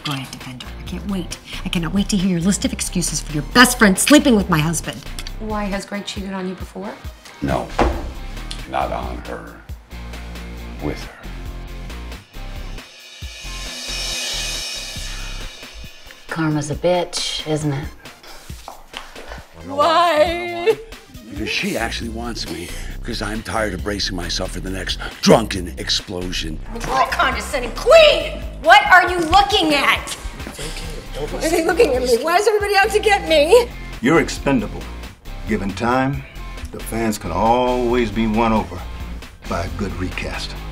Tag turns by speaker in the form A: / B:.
A: Go ahead, defend her. I can't wait. I cannot wait to hear your list of excuses for your best friend sleeping with my husband.
B: Why, has Greg cheated on you before?
C: No, not on her. With her.
D: Karma's a bitch, isn't it?
A: Why?
C: Because she actually wants me. Because I'm tired of bracing myself for the next drunken explosion.
A: Oh, condescending queen! What are you looking at? Why are they looking at me? Why is everybody out to get me?
E: You're expendable. Given time, the fans can always be won over by a good recast.